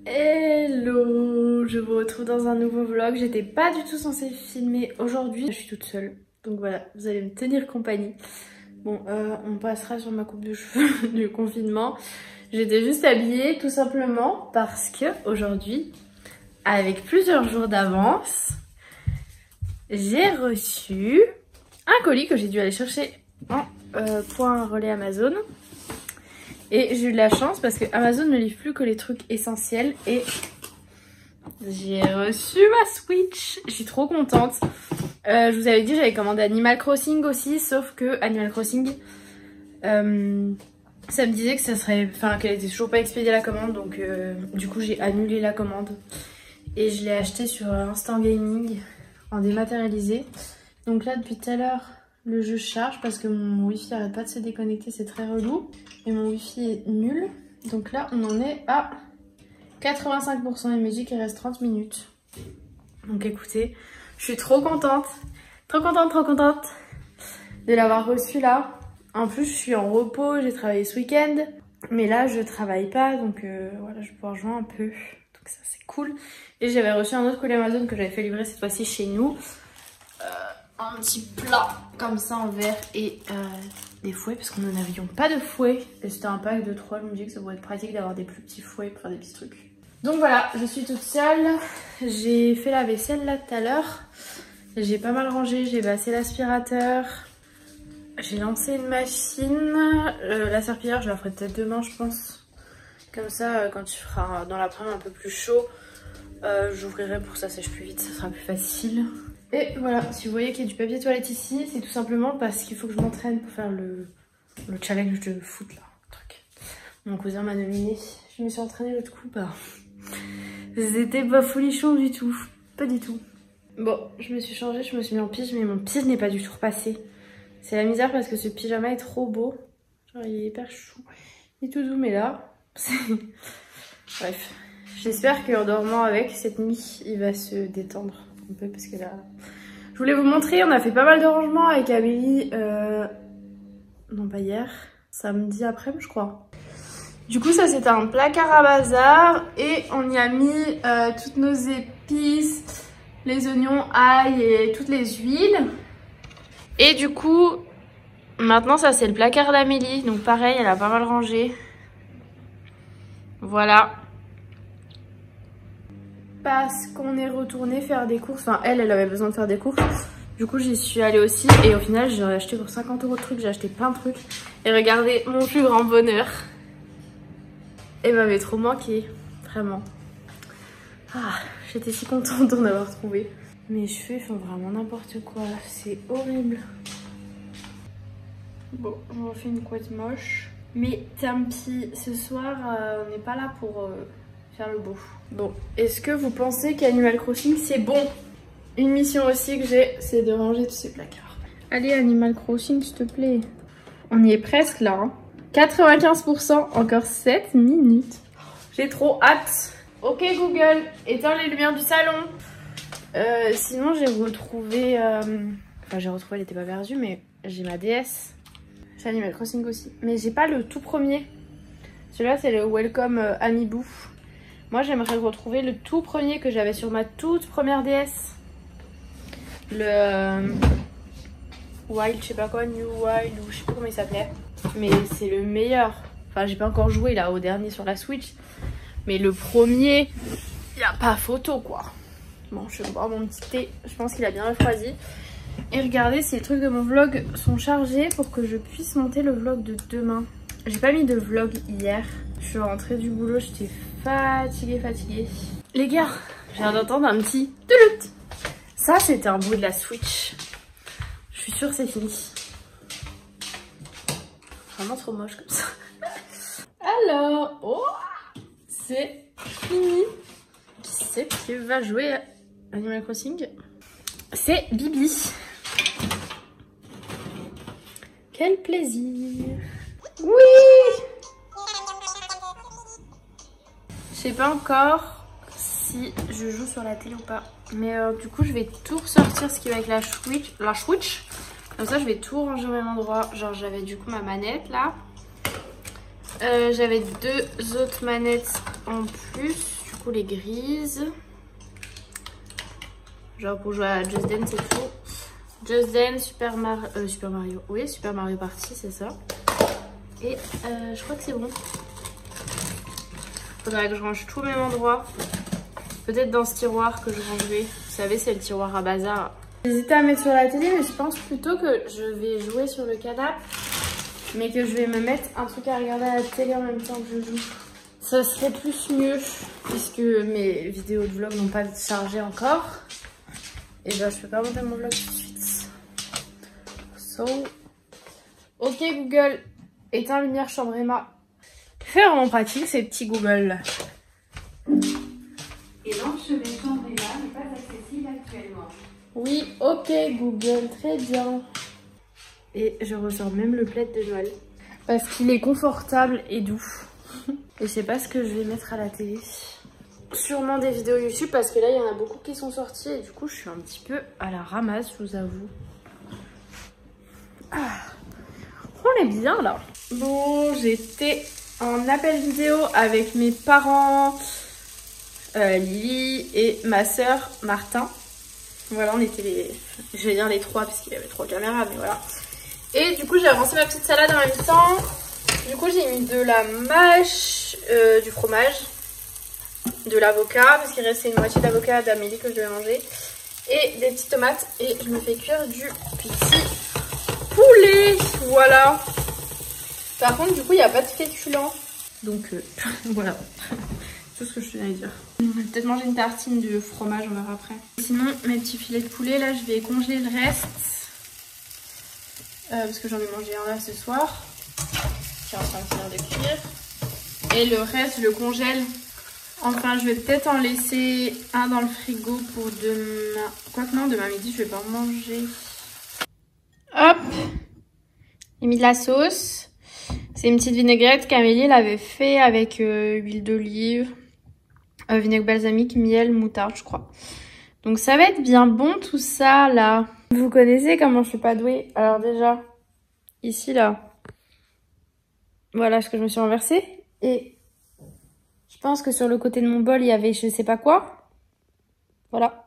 Hello, je vous retrouve dans un nouveau vlog. J'étais pas du tout censée filmer aujourd'hui. Je suis toute seule, donc voilà, vous allez me tenir compagnie. Bon, on passera sur ma coupe de cheveux du confinement. J'étais juste habillée tout simplement parce que aujourd'hui, avec plusieurs jours d'avance, j'ai reçu un colis que j'ai dû aller chercher en point relais Amazon. Et j'ai eu de la chance parce que Amazon ne livre plus que les trucs essentiels. Et j'ai reçu ma Switch. Je suis trop contente. Je vous avais dit j'avais commandé Animal Crossing aussi. Sauf que Animal Crossing, ça me disait que ça serait, enfin qu'elle était toujours pas expédiée la commande. Donc du coup j'ai annulé la commande. Et je l'ai acheté sur Instant Gaming en dématérialisé. Donc là depuis tout à l'heure, le jeu charge parce que mon wifi arrête pas de se déconnecter, c'est très relou. Et mon wifi est nul. Donc là on en est à 85%. Il me dit qu'il reste 30 minutes. Donc écoutez, je suis trop contente. Trop contente de l'avoir reçu là. En plus je suis en repos, j'ai travaillé ce week-end. Mais là je travaille pas, donc voilà, je vais pouvoir jouer un peu. Donc ça c'est cool. Et j'avais reçu un autre colis Amazon que j'avais fait livrer cette fois-ci chez nous. Un petit plat comme ça en verre et des fouets parce que nous n'avions pas de fouet. Et c'était un pack de 3, je me dis que ça pourrait être pratique d'avoir des plus petits fouets pour faire des petits trucs. Donc voilà, je suis toute seule. J'ai fait la vaisselle là tout à l'heure. J'ai pas mal rangé, j'ai passé l'aspirateur. J'ai lancé une machine. La serpillière, je la ferai peut-être demain je pense. Comme ça, quand il fera dans l'après-midi un peu plus chaud, j'ouvrirai pour que ça sèche plus vite, ça sera plus facile. Et voilà, si vous voyez qu'il y a du papier toilette ici, c'est tout simplement parce qu'il faut que je m'entraîne pour faire le challenge de foot là. Truc. Mon cousin m'a nominé. Je me suis entraînée l'autre coup, bah. C'était pas folichon du tout. Pas du tout. Bon, je me suis changée, je me suis mis en pige, mais mon pige n'est pas du tout repassé. C'est la misère parce que ce pyjama est trop beau. Genre il est hyper chou. Il est tout doux, mais là, bref. J'espère qu'en dormant avec cette nuit, il va se détendre un peu parce que là... Je voulais vous montrer, on a fait pas mal de rangements avec Amélie. Non, pas hier. Samedi après, je crois. Du coup, ça c'était un placard à bazar. Et on y a mis toutes nos épices, les oignons, ail et toutes les huiles. Et du coup, maintenant ça c'est le placard d'Amélie. Donc pareil, elle a pas mal rangé. Voilà. Parce qu'on est retourné faire des courses. Enfin, elle avait besoin de faire des courses. Du coup, j'y suis allée aussi. Et au final, j'ai acheté pour 50 € de trucs. J'ai acheté plein de trucs. Et regardez, mon plus grand bonheur. Elle m'avait trop manqué. Vraiment. Ah, j'étais si contente d'en avoir trouvé. Mes cheveux font vraiment n'importe quoi. C'est horrible. Bon, on refait une couette moche. Mais tant pis, ce soir, on n'est pas là pour... faire le beau. Bon, est-ce que vous pensez qu'Animal Crossing c'est bon? Une mission aussi que j'ai, c'est de ranger tous ces placards. Allez Animal Crossing s'il te plaît. On y est presque là. Hein. 95%, encore 7 minutes. J'ai trop hâte. Ok Google, éteins les lumières du salon. Sinon j'ai retrouvé... Enfin j'ai retrouvé, elle était pas perdue, mais j'ai ma DS. J'ai Animal Crossing aussi. Mais j'ai pas le tout premier. Celui-là c'est le Welcome Amiibo. Moi j'aimerais retrouver le tout premier que j'avais sur ma toute première DS. Le Wild, je sais pas quoi, New Wild ou je sais pas comment il s'appelait. Mais c'est le meilleur. Enfin j'ai pas encore joué là au dernier sur la Switch. Mais le premier, y a pas photo quoi. Bon je vais boire mon petit thé, je pense qu'il a bien refroidi. Et regardez si les trucs de mon vlog sont chargés pour que je puisse monter le vlog de demain. J'ai pas mis de vlog hier. Je suis rentrée du boulot, j'étais fatiguée. Les gars, je viens d'entendre un petit toulout. Ça, c'était un bout de la Switch. Je suis sûre que c'est fini. Vraiment trop moche comme ça. Alors, oh, c'est fini. Qui c'est qui va jouer à Animal Crossing? C'est Bibi. Quel plaisir. Oui! Je sais pas encore si je joue sur la télé ou pas. Mais du coup, je vais tout ressortir ce qui va avec la Switch. Comme ça, je vais tout ranger au même endroit. Genre, j'avais du coup ma manette là. J'avais deux autres manettes en plus. Du coup les grises. Genre pour jouer à Just Dance et tout. Just Dance, Super Mario. Oui, Super Mario Party, c'est ça. Et je crois que c'est bon. Faudrait que je range tout au même endroit. Peut-être dans ce tiroir que je rangerai. Vous savez, c'est le tiroir à bazar. J'hésitais à mettre sur la télé, mais je pense plutôt que je vais jouer sur le canapé. Mais que je vais me mettre un truc à regarder à la télé en même temps que je joue. Ça serait plus mieux, puisque mes vidéos de vlog n'ont pas chargé encore. Et ben, je peux pas monter mon vlog tout de suite. So, ok Google, éteins lumière chambre Emma. C'est vraiment pratique ces petits Google là. Et l'enchevet chambre Emma n'est pas accessible actuellement. Oui, ok Google, très bien. Et je ressors même le plaid de Noël. Parce qu'il est confortable et doux. Et je sais pas ce que je vais mettre à la télé. Sûrement des vidéos YouTube parce que là il y en a beaucoup qui sont sorties. Et du coup je suis un petit peu à la ramasse, je vous avoue. Ah, on est bien là. Bon, j'étais en appel vidéo avec mes parents, Lily et ma soeur Martin. Voilà, on était les... Je vais dire les trois parce qu'il y avait 3 caméras, mais voilà. Et du coup, j'ai avancé ma petite salade en même temps. Du coup, j'ai mis de la mâche, du fromage, de l'avocat, parce qu'il restait une moitié d'avocat d'Amélie que je devais manger. Et des petites tomates. Et je me fais cuire du petit poulet. Voilà. Par contre, du coup, il n'y a pas de féculent. Donc, voilà. Tout ce que je tenais à dire. Je vais peut-être manger une tartine de fromage, on verra après. Sinon, mes petits filets de poulet, là, je vais congeler le reste. Parce que j'en ai mangé un là ce soir. Qui est en train de finir de cuire. Et le reste, je le congèle. Enfin, je vais peut-être en laisser un dans le frigo pour demain. Quoique non, demain midi, je vais pas en manger. Hop! J'ai mis de la sauce. C'est une petite vinaigrette qu'Amélie l'avait fait avec huile d'olive, vinaigre balsamique, miel, moutarde, je crois. Donc ça va être bien bon tout ça là. Vous connaissez comment je suis pas douée. Alors déjà, ici là, voilà ce que je me suis renversée. Et je pense que sur le côté de mon bol, il y avait je sais pas quoi. Voilà.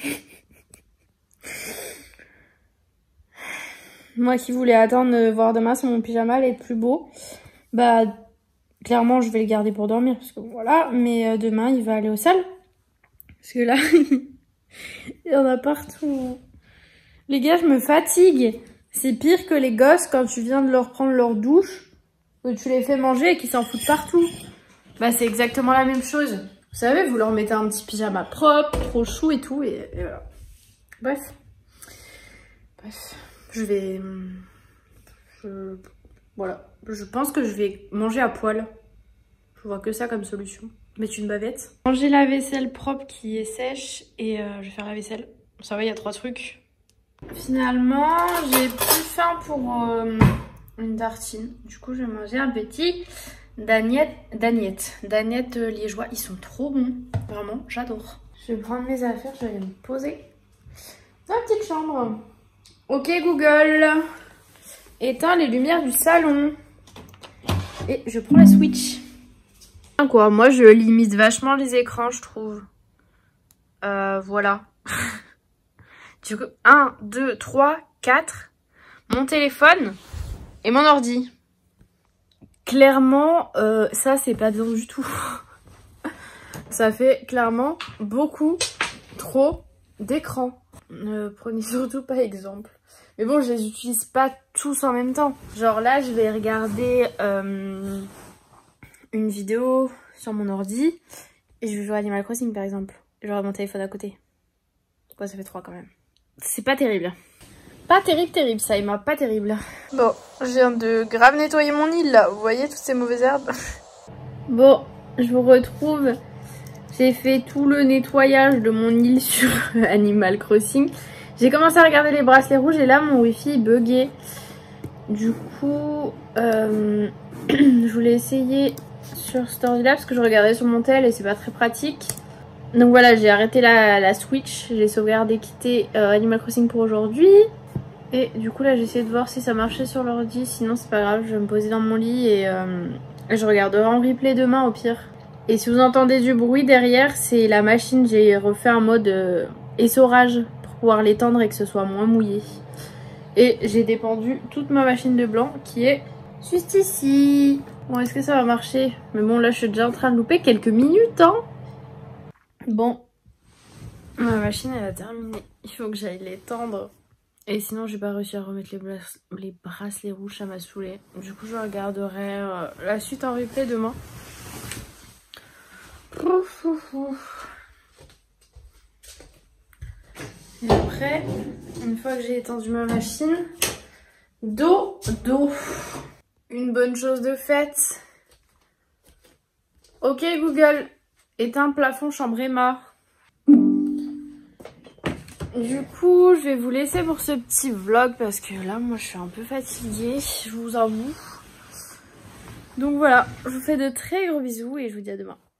Moi qui voulais attendre voir demain si mon pyjama allait être plus beau, bah clairement je vais le garder pour dormir parce que voilà, mais demain il va aller au sale. Parce que là, il y en a partout. Les gars, je me fatigue. C'est pire que les gosses quand tu viens de leur prendre leur douche, que tu les fais manger et qu'ils s'en foutent partout. Bah c'est exactement la même chose. Vous savez, vous leur mettez un petit pyjama propre, trop chou et tout, et voilà. Bref. Voilà. Je pense que je vais manger à poil. Je vois que ça comme solution. Mettre une bavette. J'ai la vaisselle propre qui est sèche et je vais faire la vaisselle. Ça va, il y a 3 trucs. Finalement, j'ai plus faim pour une tartine. Du coup, je vais manger un petit Dagnette liégeois. Ils sont trop bons. Vraiment, j'adore. Je vais prendre mes affaires, je vais aller me poser dans la petite chambre. Ok Google, éteins les lumières du salon. Et je prends la Switch. Quoi, moi je limite vachement les écrans, je trouve. Voilà. Du coup, 1, 2, 3, 4. Mon téléphone et mon ordi. Clairement, ça c'est pas bien du tout. Ça fait clairement beaucoup trop d'écran. Ne prenez surtout pas exemple. Mais bon, je les utilise pas tous en même temps. Genre là, je vais regarder une vidéo sur mon ordi et je vais jouer à Animal Crossing par exemple. J'aurai mon téléphone à côté. Quoi, ça fait 3 quand même. C'est pas terrible. Pas terrible ça, Emma, pas terrible. Bon, je viens de grave nettoyer mon île là. Vous voyez toutes ces mauvaises herbes? Bon, je vous retrouve. J'ai fait tout le nettoyage de mon île sur Animal Crossing. J'ai commencé à regarder les bracelets rouges et là mon wifi buguait. Du coup, je voulais essayer sur cet ordi là parce que je regardais sur mon tel et c'est pas très pratique. Donc voilà, j'ai arrêté la Switch, j'ai sauvegardé, quitté Animal Crossing pour aujourd'hui. Et du coup là j'ai essayé de voir si ça marchait sur l'ordi, sinon c'est pas grave, je vais me poser dans mon lit et je regarderai en replay demain au pire. Et si vous entendez du bruit derrière, c'est la machine. J'ai refait un mode essorage pour pouvoir l'étendre et que ce soit moins mouillé. Et j'ai dépendu toute ma machine de blanc qui est juste ici. Bon, est-ce que ça va marcher? Mais bon, là, je suis déjà en train de louper quelques minutes, hein. Bon, ma machine, elle a terminé. Il faut que j'aille l'étendre. Et sinon, j'ai pas réussi à remettre les bracelets rouges, ça m'a saoulé. Du coup, je regarderai la suite en replay demain. Ouf, ouf, ouf. Et après, une fois que j'ai étendu ma machine, dos. Une bonne chose de faite. Ok Google, éteins plafond chambre Emma. Du coup, je vais vous laisser pour ce petit vlog parce que là, moi, je suis un peu fatiguée, je vous avoue. Donc voilà, je vous fais de très gros bisous et je vous dis à demain.